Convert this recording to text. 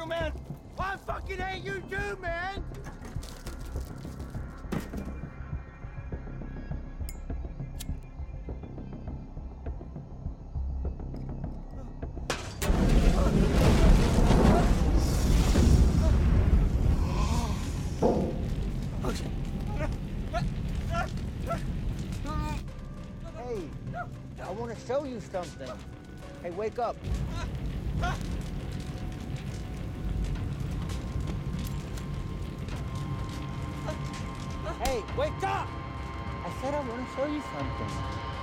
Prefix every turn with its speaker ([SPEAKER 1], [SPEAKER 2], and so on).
[SPEAKER 1] you, man. I fucking hate you too, man.
[SPEAKER 2] Hey, I want to show you something. Hey, wake up. Hey, wake up! I said I want to show you something.